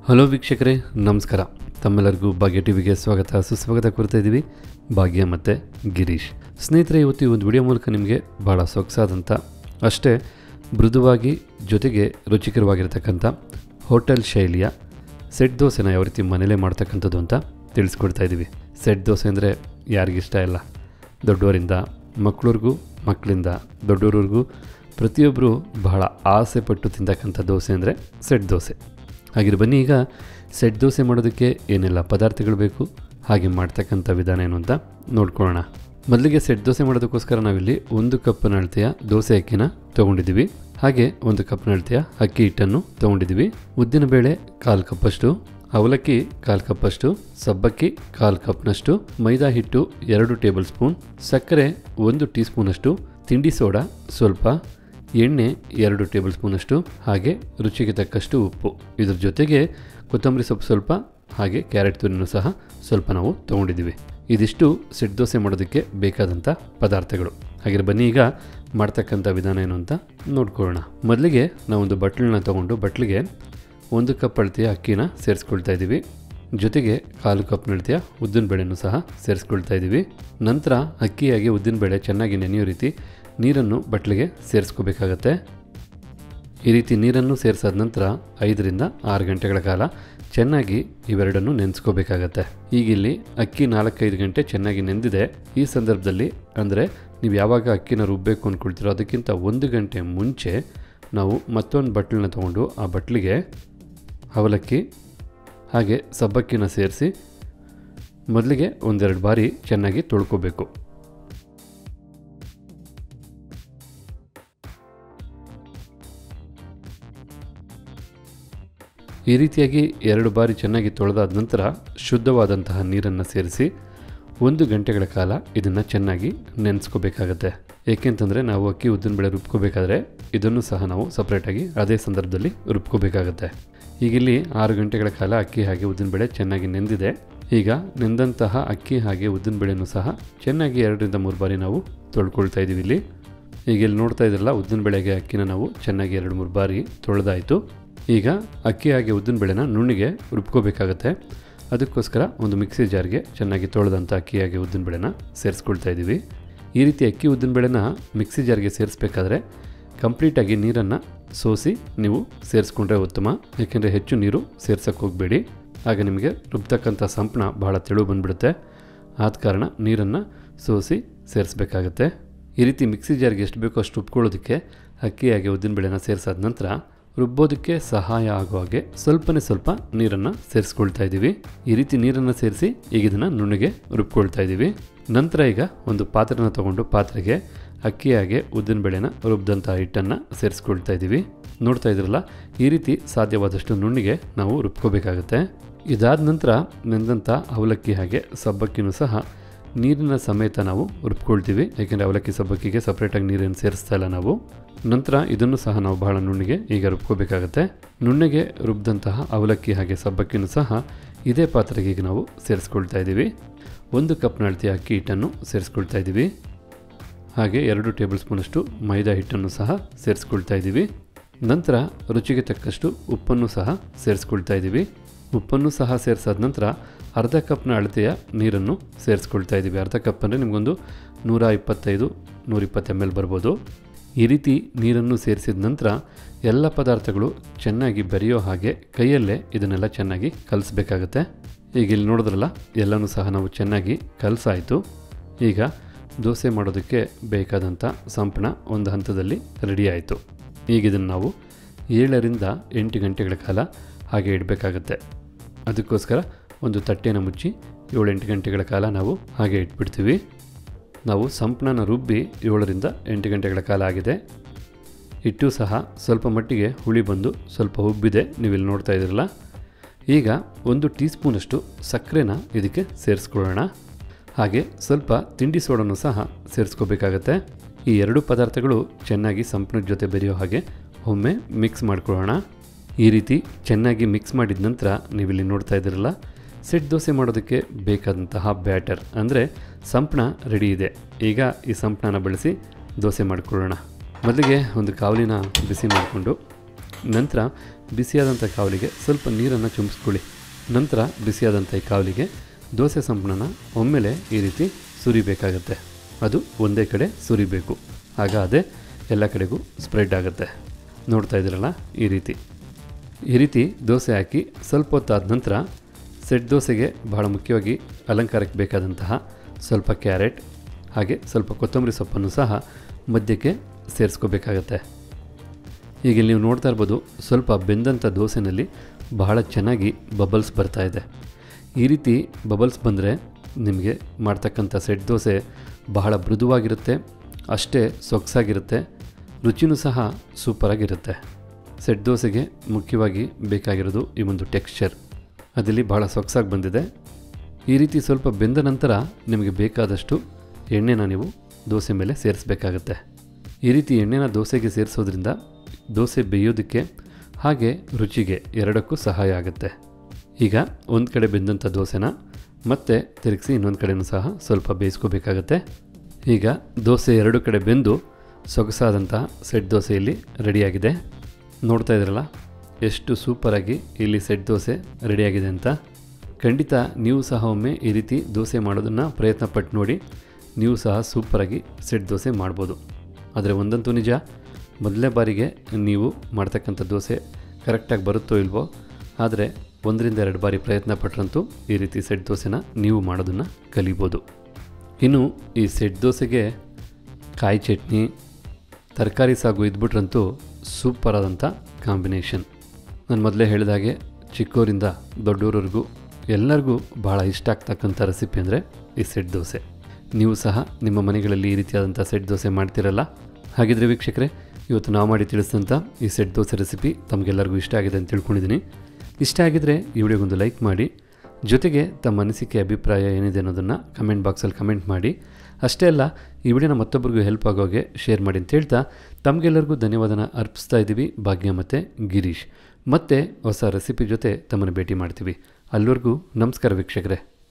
Hello ವೀಕ್ಷಕರೇ, ನಮಸ್ಕಾರ. ತಮ್ಮೆಲ್ಲರಿಗೂ ಭಾಗ್ಯ ಟಿವಿಗೆ ಸ್ವಾಗತ ಸುಸ್ವಾಗತ ಕೊಡ್ತಾ ಇದ್ದೀವಿ. ಭಾಗ್ಯ ಮತ್ತು ಗಿರೀಶ್. ಸ್ನೇಹಿತರೆ, ಇವತ್ತು ಈ ಒಂದು ವಿಡಿಯೋ ಮೂಲಕ ನಿಮಗೆ ಭಾಳ ಸೊಗಸಾದಂಥ ಅಷ್ಟೇ ಮೃದುವಾಗಿ ಜೊತೆಗೆ ರುಚಿಕರವಾಗಿರ್ತಕ್ಕಂಥ ಹೋಟೆಲ್ ಶೈಲಿಯ ಸೆಟ್ ದೋಸೆನ ಯಾವ ರೀತಿ ಮನೇಲೇ ಮಾಡ್ತಕ್ಕಂಥದ್ದು ಅಂತ ತಿಳಿಸ್ಕೊಡ್ತಾ ಇದ್ದೀವಿ. ಸೆಟ್ ದೋಸೆ ಅಂದರೆ ಯಾರಿಗಿಷ್ಟ ಇಲ್ಲ? ದೊಡ್ಡವರಿಂದ ಮಕ್ಕಳಿಗೂ, ಮಕ್ಕಳಿಂದ ದೊಡ್ಡವ್ರಿಗೂ ಪ್ರತಿಯೊಬ್ಬರು ಬಹಳ ಆಸೆ ಪಟ್ಟು ತಿಂತಕ್ಕಂಥ ದೋಸೆ ಅಂದರೆ ಸೆಟ್ ದೋಸೆ. ಹಾಗೆ ಬನ್ನಿ, ಈಗ ಸೆಟ್ ದೋಸೆ ಮಾಡೋದಕ್ಕೆ ಏನೆಲ್ಲ ಪದಾರ್ಥಗಳು ಬೇಕು, ಹಾಗೆ ಮಾಡ್ತಕ್ಕಂಥ ವಿಧಾನ ಏನು ಅಂತ ನೋಡ್ಕೊಳ್ಳೋಣ. ಮೊದಲಿಗೆ ಸೆಟ್ ದೋಸೆ ಮಾಡೋದಕ್ಕೋಸ್ಕರ ನಾವಿಲ್ಲಿ 1 ಕಪ್ ಅಳತೆಯ ದೋಸೆ ಅಕ್ಕಿನ ತೊಗೊಂಡಿದ್ದೀವಿ. ಹಾಗೆ 1 ಕಪ್ ಅಳತೆಯ ಅಕ್ಕಿ ಹಿಟ್ಟನ್ನು ತೊಗೊಂಡಿದ್ದೀವಿ. ಉದ್ದಿನಬೇಳೆ 1/4 ಕಪ್ಪಷ್ಟು, ಅವಲಕ್ಕಿ 1/4 ಕಪ್ಪಷ್ಟು, ಸಬ್ಬಕ್ಕಿ 1/4 ಕಪ್ನಷ್ಟು, ಮೈದಾ ಹಿಟ್ಟು 2 ಟೇಬಲ್ ಸ್ಪೂನ್, ಸಕ್ಕರೆ 1 ಟೀ ಸ್ಪೂನಷ್ಟು, ತಿಂಡಿ ಸೋಡಾ ಸ್ವಲ್ಪ, ಎಣ್ಣೆ 2 ಟೇಬಲ್ ಸ್ಪೂನಷ್ಟು, ಹಾಗೆ ರುಚಿಗೆ ತಕ್ಕಷ್ಟು ಉಪ್ಪು. ಇದ್ರ ಜೊತೆಗೆ ಕೊತ್ತಂಬರಿ ಸೊಪ್ಪು ಸ್ವಲ್ಪ, ಹಾಗೆ ಕ್ಯಾರೆಟ್ ತುರಿನೂ ಸಹ ಸ್ವಲ್ಪ ನಾವು ತೊಗೊಂಡಿದ್ದೀವಿ. ಇದಿಷ್ಟು ಸೆಟ್ ದೋಸೆ ಮಾಡೋದಕ್ಕೆ ಬೇಕಾದಂಥ ಪದಾರ್ಥಗಳು. ಹಾಗೆ ಬನ್ನಿ, ಈಗ ಮಾಡ್ತಕ್ಕಂಥ ವಿಧಾನ ಏನು ಅಂತ ನೋಡ್ಕೊಳ್ಳೋಣ. ಮೊದಲಿಗೆ ನಾವೊಂದು ಬಟ್ಲನ್ನ ತೊಗೊಂಡು ಬಟ್ಲಿಗೆ 1 ಕಪ್ ಅಳತೆಯ ಅಕ್ಕಿನ ಸೇರಿಸ್ಕೊಳ್ತಾ ಇದ್ದೀವಿ. ಜೊತೆಗೆ 1/4 ಕಪ್ ಅಳತೆಯ ಉದ್ದಿನಬೇಳೆನೂ ಸಹ ಸೇರಿಸ್ಕೊಳ್ತಾ ಇದ್ದೀವಿ. ನಂತರ ಅಕ್ಕಿಯಾಗಿ ಉದ್ದಿನಬೇಳೆ ಚೆನ್ನಾಗಿ ನೆನೆಯೋ ರೀತಿ ನೀರನ್ನು ಬಟ್ಲಿಗೆ ಸೇರಿಸ್ಕೋಬೇಕಾಗತ್ತೆ. ಈ ರೀತಿ ನೀರನ್ನು ಸೇರಿಸಾದ ನಂತರ 5 ರಿಂದ 6 ಗಂಟೆಗಳ ಕಾಲ ಚೆನ್ನಾಗಿ ಇವೆರಡನ್ನು ನೆನೆಸ್ಕೋಬೇಕಾಗತ್ತೆ. ಈಗಿಲ್ಲಿ ಅಕ್ಕಿ 4-5 ಗಂಟೆ ಚೆನ್ನಾಗಿ ನೆಂದಿದೆ. ಈ ಸಂದರ್ಭದಲ್ಲಿ ಅಂದರೆ ನೀವು ಯಾವಾಗ ಅಕ್ಕಿನ ರುಬ್ಬಬೇಕು ಅಂದ್ಕೊಳ್ತೀರೋ ಅದಕ್ಕಿಂತ 1 ಗಂಟೆ ಮುಂಚೆ ನಾವು ಮತ್ತೊಂದು ಬಟ್ಲನ್ನ ತೊಗೊಂಡು ಆ ಬಟ್ಲಿಗೆ ಅವಲಕ್ಕಿ ಹಾಗೆ ಸಬ್ಬಕ್ಕಿನ ಸೇರಿಸಿ ಮೊದಲಿಗೆ 1-2 ಬಾರಿ ಚೆನ್ನಾಗಿ ತೊಳ್ಕೊಬೇಕು. ಈ ರೀತಿಯಾಗಿ 2 ಬಾರಿ ಚೆನ್ನಾಗಿ ತೊಳೆದಾದ ನಂತರ ಶುದ್ಧವಾದಂತಹ ನೀರನ್ನು ಸೇರಿಸಿ 1 ಗಂಟೆಗಳ ಕಾಲ ಇದನ್ನು ಚೆನ್ನಾಗಿ ನೆನೆಸ್ಕೋಬೇಕಾಗತ್ತೆ. ಏಕೆಂತಂದರೆ ನಾವು ಅಕ್ಕಿ ಉದ್ದಿನಬೇಳೆ ರುಬ್ಕೋಬೇಕಾದ್ರೆ ಇದನ್ನು ಸಹ ನಾವು ಸಪ್ರೇಟಾಗಿ ಅದೇ ಸಂದರ್ಭದಲ್ಲಿ ರುಬ್ಕೋಬೇಕಾಗತ್ತೆ. ಈಗಿಲ್ಲಿ 6 ಗಂಟೆಗಳ ಕಾಲ ಅಕ್ಕಿ ಹಾಗೆ ಉದ್ದಿನಬೇಳೆ ಚೆನ್ನಾಗಿ ನೆಂದಿದೆ. ಈಗ ನೆಂದಂತಹ ಅಕ್ಕಿ ಹಾಗೆ ಉದ್ದಿನಬೇಳೆನೂ ಸಹ ಚೆನ್ನಾಗಿ 2 ರಿಂದ 3 ಬಾರಿ ನಾವು ತೊಳ್ಕೊಳ್ತಾ ಇದ್ದೀವಿ. ಈಗ ಇಲ್ಲಿ ನೋಡ್ತಾ ಇದ್ರಲ್ಲ, ಉದ್ದಿನಬೇಳೆಗೆ ಅಕ್ಕಿನ ನಾವು ಚೆನ್ನಾಗಿ 2-3 ಬಾರಿ ತೊಳೆದಾಯಿತು. ಈಗ ಅಕ್ಕಿ ಹಾಗೆ ಉದ್ದಿನಬೇಳೆನ ನುಣ್ಣಿಗೆ ರುಬ್ಕೋಬೇಕಾಗತ್ತೆ. ಅದಕ್ಕೋಸ್ಕರ ಒಂದು ಮಿಕ್ಸಿ ಜಾರ್ಗೆ ಚೆನ್ನಾಗಿ ತೊಳೆದಂಥ ಅಕ್ಕಿ ಹಾಗೆ ಉದ್ದಿನಬೇಳೆನ ಸೇರಿಸ್ಕೊಳ್ತಾ ಇದ್ದೀವಿ. ಈ ರೀತಿ ಅಕ್ಕಿ ಉದ್ದಿನಬೇಳೆನ ಮಿಕ್ಸಿ ಜಾರ್ಗೆ ಸೇರಿಸ್ಬೇಕಾದ್ರೆ ಕಂಪ್ಲೀಟಾಗಿ ನೀರನ್ನು ಸೋಸಿ ನೀವು ಸೇರಿಸ್ಕೊಂಡ್ರೆ ಉತ್ತಮ. ಏಕೆಂದರೆ ಹೆಚ್ಚು ನೀರು ಸೇರ್ಸೋಕ್ಕೆ ಹೋಗಬೇಡಿ, ಆಗ ನಿಮಗೆ ರುಬ್ತಕ್ಕಂಥ ಸಂಪಣ ಬಹಳ ತೆಳು ಬಂದುಬಿಡುತ್ತೆ. ಆದ ಕಾರಣ ನೀರನ್ನು ಸೋಸಿ ಸೇರಿಸ್ಬೇಕಾಗತ್ತೆ. ಈ ರೀತಿ ಮಿಕ್ಸಿ ಜಾರ್ಗೆ ಎಷ್ಟು ಬೇಕೋ ಅಷ್ಟು ರುಬ್ಕೊಳ್ಳೋದಕ್ಕೆ ಅಕ್ಕಿ ಹಾಗೆ ಉದ್ದಿನಬೇಳೆನ ಸೇರಿಸಾದ ನಂತರ ರುಬ್ಬೋದಕ್ಕೆ ಸಹಾಯ ಆಗೋ ಹಾಗೆ ಸ್ವಲ್ಪ ನೀರನ್ನು ಸೇರಿಸ್ಕೊಳ್ತಾ ಇದ್ದೀವಿ. ಈ ರೀತಿ ನೀರನ್ನು ಸೇರಿಸಿ ಈಗ ಇದನ್ನು ನುಣ್ಣಗೆ ರುಬ್ಕೊಳ್ತಾ ಇದ್ದೀವಿ. ನಂತರ ಈಗ ಒಂದು ಪಾತ್ರೆನ ತೊಗೊಂಡು ಪಾತ್ರೆಗೆ ಅಕ್ಕಿ ಹಾಗೆ ಉದ್ದಿನಬೇಳೆನ ರುಬ್ದಂಥ ಹಿಟ್ಟನ್ನು ಸೇರಿಸ್ಕೊಳ್ತಾ ಇದ್ದೀವಿ. ನೋಡ್ತಾ ಇದ್ರಲ್ಲ, ಈ ರೀತಿ ಸಾಧ್ಯವಾದಷ್ಟು ನುಣ್ಣಿಗೆ ನಾವು ರುಬ್ಕೋಬೇಕಾಗತ್ತೆ. ಇದಾದ ನಂತರ ನೆಂದಂಥ ಅವಲಕ್ಕಿ ಹಾಗೆ ಸಬ್ಬಕ್ಕಿನೂ ಸಹ ನೀರಿನ ಸಮೇತ ನಾವು ರುಬ್ಕೊಳ್ತೀವಿ. ಏಕೆಂದರೆ ಅವಲಕ್ಕಿ ಸಬ್ಬಕ್ಕಿಗೆ ಸಪ್ರೇಟಾಗಿ ನೀರನ್ನು ಸೇರಿಸ್ತಾ ಇಲ್ಲ ನಾವು. ನಂತರ ಇದನ್ನು ಸಹ ನಾವು ಬಹಳ ನುಣ್ಣಿಗೆ ಈಗ ರುಬ್ಕೋಬೇಕಾಗತ್ತೆ. ನುಣ್ಣಗೆ ರುಬ್ದಂತಹ ಅವಲಕ್ಕಿ ಹಾಗೆ ಸಬ್ಬಕ್ಕಿನೂ ಸಹ ಇದೇ ಪಾತ್ರೆಗೆ ಈಗ ನಾವು ಸೇರಿಸ್ಕೊಳ್ತಾ ಇದ್ದೀವಿ. 1 ಕಪ್ ಅಳತೆಯ ಅಕ್ಕಿ ಹಿಟ್ಟನ್ನು ಸೇರಿಸ್ಕೊಳ್ತಾ ಇದ್ದೀವಿ. ಹಾಗೆ 2 ಟೇಬಲ್ ಸ್ಪೂನಷ್ಟು ಮೈದಾ ಹಿಟ್ಟನ್ನು ಸಹ ಸೇರಿಸ್ಕೊಳ್ತಾ ಇದ್ದೀವಿ. ನಂತರ ರುಚಿಗೆ ತಕ್ಕಷ್ಟು ಉಪ್ಪನ್ನು ಸಹ ಸೇರಿಸ್ಕೊಳ್ತಾ ಇದ್ದೀವಿ. ಉಪ್ಪನ್ನು ಸಹ ಸೇರಿಸಾದ ನಂತರ 1/2 ಕಪ್ನ ಅಳತೆಯ ನೀರನ್ನು ಸೇರಿಸ್ಕೊಳ್ತಾ ಇದ್ದೀವಿ. 1/2 ಕಪ್ ಅಂದರೆ ನಿಮಗೊಂದು 125-120 ml ಬರ್ಬೋದು. ಈ ರೀತಿ ನೀರನ್ನು ಸೇರಿಸಿದ ನಂತರ ಎಲ್ಲ ಪದಾರ್ಥಗಳು ಚೆನ್ನಾಗಿ ಬೆರೆಯೋ ಹಾಗೆ ಕೈಯಲ್ಲೇ ಇದನ್ನೆಲ್ಲ ಚೆನ್ನಾಗಿ ಕಲಿಸ್ಬೇಕಾಗತ್ತೆ. ಈಗ ಇಲ್ಲಿ ನೋಡಿದ್ರಲ್ಲ, ಎಲ್ಲನೂ ಸಹ ನಾವು ಚೆನ್ನಾಗಿ ಕಲಸಾಯಿತು. ಈಗ ದೋಸೆ ಮಾಡೋದಕ್ಕೆ ಬೇಕಾದಂಥ ಸಂಪಣ ಒಂದು ಹಂತದಲ್ಲಿ ರೆಡಿ ಆಯಿತು. ಈಗ ಇದನ್ನು ನಾವು 7 ರಿಂದ 8 ಗಂಟೆಗಳ ಕಾಲ ಹಾಗೆ ಇಡಬೇಕಾಗತ್ತೆ. ಅದಕ್ಕೋಸ್ಕರ ಒಂದು ತಟ್ಟೆನ ಮುಚ್ಚಿ 7-8 ಗಂಟೆಗಳ ಕಾಲ ನಾವು ಹಾಗೆ ಇಟ್ಬಿಡ್ತೀವಿ. ನಾವು ಸಂಪಣನ ರುಬ್ಬಿ 7 ರಿಂದ 8 ಗಂಟೆಗಳ ಕಾಲ ಆಗಿದೆ. ಹಿಟ್ಟು ಸಹ ಸ್ವಲ್ಪ ಮಟ್ಟಿಗೆ ಹುಳಿ ಬಂದು ಸ್ವಲ್ಪ ಉಬ್ಬಿದೆ, ನೀವಿಲ್ಲಿ ನೋಡ್ತಾ ಇದ್ದೀರಲ್ಲ. ಈಗ 1 ಟೀ ಸ್ಪೂನಷ್ಟು ಸಕ್ಕರೆನ ಇದಕ್ಕೆ ಸೇರಿಸ್ಕೊಳ್ಳೋಣ. ಹಾಗೆ ಸ್ವಲ್ಪ ತಿಂಡಿ ಸೋಡನ್ನು ಸಹ ಸೇರಿಸ್ಕೋಬೇಕಾಗತ್ತೆ. ಈ 2 ಪದಾರ್ಥಗಳು ಚೆನ್ನಾಗಿ ಸಂಪಣದ ಜೊತೆ ಬೆರೆಯೋ ಹಾಗೆ ಒಮ್ಮೆ ಮಿಕ್ಸ್ ಮಾಡ್ಕೊಳ್ಳೋಣ. ಈ ರೀತಿ ಚೆನ್ನಾಗಿ ಮಿಕ್ಸ್ ಮಾಡಿದ ನಂತರ ನೀವಿಲ್ಲಿ ನೋಡ್ತಾ ಇದ್ದೀರಲ್ಲ, ಸೆಟ್ ದೋಸೆ ಮಾಡೋದಕ್ಕೆ ಬೇಕಾದಂತಹ ಬ್ಯಾಟರ್ ಅಂದರೆ ಸಂಪಣ ರೆಡಿ ಇದೆ. ಈಗ ಈ ಸಂಪಣನ ಬಳಸಿ ದೋಸೆ ಮಾಡಿಕೊಳ್ಳೋಣ. ಮೊದಲಿಗೆ ಒಂದು ಕಾವಲಿನ ಬಿಸಿ ಮಾಡಿಕೊಂಡು ನಂತರ ಬಿಸಿಯಾದಂಥ ಕಾವಲಿಗೆ ಸ್ವಲ್ಪ ನೀರನ್ನು ಚುಂಬಿಸ್ಕೊಳ್ಳಿ. ನಂತರ ಬಿಸಿಯಾದಂಥ ಈ ಕಾವಲಿಗೆ ದೋಸೆ ಸಂಪಣನ ಒಮ್ಮೆಲೆ ಈ ರೀತಿ ಸುರಿಬೇಕಾಗತ್ತೆ. ಅದು ಒಂದೇ ಕಡೆ ಸುರಿಬೇಕು, ಆಗ ಅದೇ ಎಲ್ಲ ಕಡೆಗೂ ಸ್ಪ್ರೆಡ್ ಆಗುತ್ತೆ. ನೋಡ್ತಾ ಇದ್ದೀರಲ್ಲ, ಈ ರೀತಿ ದೋಸೆ ಹಾಕಿ ಸ್ವಲ್ಪ ಹೊತ್ತಾದ ನಂತರ ಸೆಟ್ ದೋಸೆಗೆ ಬಹಳ ಮುಖ್ಯವಾಗಿ ಅಲಂಕಾರಕ್ಕೆ ಬೇಕಾದಂತಹ ಸ್ವಲ್ಪ ಕ್ಯಾರೆಟ್ ಹಾಗೆ ಸ್ವಲ್ಪ ಕೊತ್ತಂಬರಿ ಸೊಪ್ಪನ್ನು ಸಹ ಮಧ್ಯಕ್ಕೆ ಸೇರಿಸ್ಕೋಬೇಕಾಗತ್ತೆ. ಈಗ ನೀವು ನೋಡ್ತಾ ಇರ್ಬೋದು, ಸ್ವಲ್ಪ ಬೆಂದಂಥ ದೋಸೆನಲ್ಲಿ ಬಹಳ ಚೆನ್ನಾಗಿ ಬಬಲ್ಸ್ ಬರ್ತಾ ಇದೆ. ಈ ರೀತಿ ಬಬಲ್ಸ್ ಬಂದರೆ ನಿಮಗೆ ಮಾಡ್ತಕ್ಕಂಥ ಸೆಟ್ ದೋಸೆ ಬಹಳ ಮೃದುವಾಗಿರುತ್ತೆ, ಅಷ್ಟೇ ಸೊಗಸಾಗಿರುತ್ತೆ, ರುಚಿನೂ ಸಹ ಸೂಪರಾಗಿರುತ್ತೆ. ಸೆಟ್ ದೋಸೆಗೆ ಮುಖ್ಯವಾಗಿ ಬೇಕಾಗಿರೋದು ಈ ಒಂದು ಟೆಕ್ಸ್ಚರ್, ಅದಲ್ಲಿ ಭಾಳ ಸೊಗಸಾಗಿ ಬಂದಿದೆ. ಈ ರೀತಿ ಸ್ವಲ್ಪ ಬೆಂದ ನಂತರ ನಿಮಗೆ ಬೇಕಾದಷ್ಟು ಎಣ್ಣೆನ ನೀವು ದೋಸೆ ಮೇಲೆ ಸೇರಿಸಬೇಕಾಗತ್ತೆ. ಈ ರೀತಿ ಎಣ್ಣೆನ ದೋಸೆಗೆ ಸೇರಿಸೋದ್ರಿಂದ ದೋಸೆ ಬೇಯೋದಕ್ಕೆ ಹಾಗೆ ರುಚಿಗೆ ಎರಡಕ್ಕೂ ಸಹಾಯ ಆಗುತ್ತೆ. ಈಗ ಒಂದು ಕಡೆ ಬೆಂದಂಥ ದೋಸೆನ ಮತ್ತೆ ತಿರುಗಿಸಿ ಇನ್ನೊಂದು ಕಡೆಯೂ ಸಹ ಸ್ವಲ್ಪ ಬೇಯಿಸ್ಕೋಬೇಕಾಗತ್ತೆ. ಈಗ ದೋಸೆ ಎರಡು ಕಡೆ ಬೆಂದು ಸೊಗಸಾದಂತಹ ಸೆಟ್ ದೋಸೆ ಇಲ್ಲಿ ರೆಡಿಯಾಗಿದೆ. ನೋಡ್ತಾ ಇದ್ದೀರಲ್ಲ ಎಷ್ಟು ಸೂಪರಾಗಿ ಇಲ್ಲಿ ಸೆಟ್ ದೋಸೆ ರೆಡಿಯಾಗಿದೆ ಅಂತ. ಖಂಡಿತ ನೀವು ಸಹ ಒಮ್ಮೆ ಈ ರೀತಿ ದೋಸೆ ಮಾಡೋದನ್ನು ಪ್ರಯತ್ನ ಪಟ್ಟು ನೋಡಿ, ನೀವು ಸಹ ಸೂಪರಾಗಿ ಸೆಟ್ ದೋಸೆ ಮಾಡ್ಬೋದು. ಆದರೆ ಒಂದಂತೂ ನಿಜ, ಮೊದಲನೇ ಬಾರಿಗೆ ನೀವು ಮಾಡ್ತಕ್ಕಂಥ ದೋಸೆ ಕರೆಕ್ಟಾಗಿ ಬರುತ್ತೋ ಇಲ್ವೋ, ಆದರೆ 1-2 ಬಾರಿ ಪ್ರಯತ್ನ ಪಟ್ಟರಂತೂ ಈ ರೀತಿ ಸೆಟ್ ದೋಸೆನ ನೀವು ಮಾಡೋದನ್ನು ಕಲಿಬೋದು. ಇನ್ನು ಈ ಸೆಟ್ ದೋಸೆಗೆ ಕಾಯಿ ಚಟ್ನಿ, ತರಕಾರಿ ಸಾಗು ಇದ್ಬಿಟ್ರಂತೂ ಸೂಪರಾದಂಥ ಕಾಂಬಿನೇಷನ್. ನಾನು ಮೊದಲೇ ಹೇಳಿದಾಗೆ ಚಿಕ್ಕವರಿಂದ ದೊಡ್ಡವರವರೆಗೂ ಎಲ್ಲರಿಗೂ ಭಾಳ ಇಷ್ಟ ಆಗ್ತಕ್ಕಂಥ ರೆಸಿಪಿ ಅಂದರೆ ಈ ಸೆಟ್ ದೋಸೆ. ನೀವು ಸಹ ನಿಮ್ಮ ಮನೆಗಳಲ್ಲಿ ಈ ರೀತಿಯಾದಂಥ ಸೆಟ್ ದೋಸೆ ಮಾಡ್ತಿರಲ್ಲ? ಹಾಗಿದ್ರೆ ವೀಕ್ಷಕರೇ, ಇವತ್ತು ನಾವು ಮಾಡಿ ತಿಳಿಸಿದಂಥ ಈ ಸೆಟ್ ದೋಸೆ ರೆಸಿಪಿ ತಮಗೆಲ್ಲರಿಗೂ ಇಷ್ಟ ಆಗಿದೆ ಅಂತ ತಿಳ್ಕೊಂಡಿದ್ದೀನಿ. ಇಷ್ಟ ಆಗಿದರೆ ಈ ವಿಡಿಯೋಗೊಂದು ಲೈಕ್ ಮಾಡಿ, ಜೊತೆಗೆ ತಮ್ಮ ಅನಿಸಿಕೆ ಅಭಿಪ್ರಾಯ ಏನಿದೆ ಅನ್ನೋದನ್ನು ಕಮೆಂಟ್ ಬಾಕ್ಸಲ್ಲಿ ಕಮೆಂಟ್ ಮಾಡಿ. ಅಷ್ಟೇ ಅಲ್ಲ, ಈ ವಿಡಿಯೋನ ಮತ್ತೊಬ್ಬರಿಗೂ ಹೆಲ್ಪ್ ಆಗೋಗೆ ಶೇರ್ ಮಾಡಿ ಅಂತ ಹೇಳ್ತಾ ತಮಗೆಲ್ಲರಿಗೂ ಧನ್ಯವಾದನ ಅರ್ಪಿಸ್ತಾ ಇದ್ದೀವಿ. ಭಾಗ್ಯ ಮತ್ತು ಗಿರೀಶ್. ಮತ್ತೆ ಹೊಸ ರೆಸಿಪಿ ಜೊತೆ ತಮ್ಮನ್ನು ಭೇಟಿ ಮಾಡ್ತೀವಿ. ಅಲ್ಲಿವರೆಗೂ ನಮಸ್ಕಾರ ವೀಕ್ಷಕರೇ.